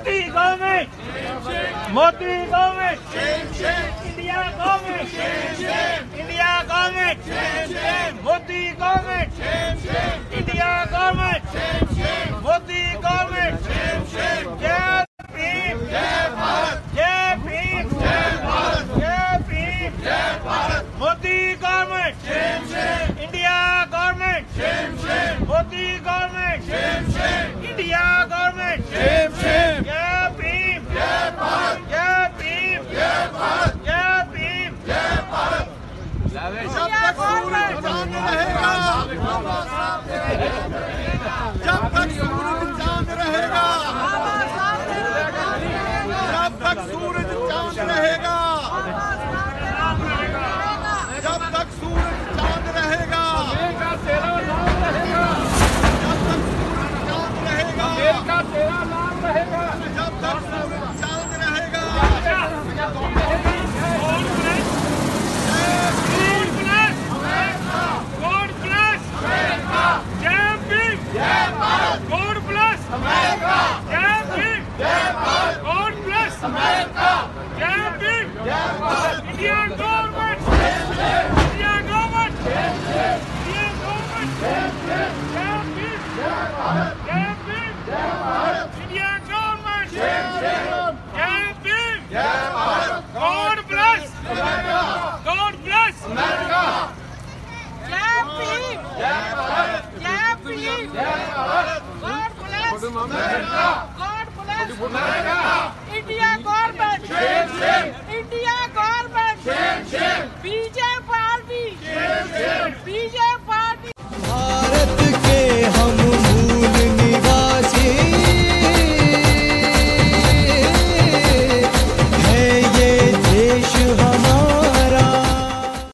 Modi government, Modi government, India government, India government, Modi government, India government, Modi government, जय भीम, जय भारत, जय भीम, जय भारत, जय भीम, जय Bharat, Modi government, India government, Modi government, India government, जय भीम, जय भारत, जय भीम, जय भारत, जय भीम, जय भारत। जब तक सूरज चांद रहेगा, जब तक सूरज चांद रहेगा, जब तक सूरज चांद रहेगा, जब तक सूरज चांद रहेगा, तेरा नाम रहेगा, जब तक सूरज चांद रहेगा, तेरा नाम रहेगा, जब तक सूरज चांद रहेगा। God bless America. Jai Bhim. Jai Bharat. God bless America. Jai Bhim. Jai Bharat. India government. India government. India government. Jai Bhim. Jai Bharat. Jai Bhim. Jai Bharat. India government. Jai Bhim. Jai Bharat. God bless America. God bless America. Jai Bhim. Jai Bharat. Jai Bhim. Jai Bharat. God bless America. God bless America. India government. India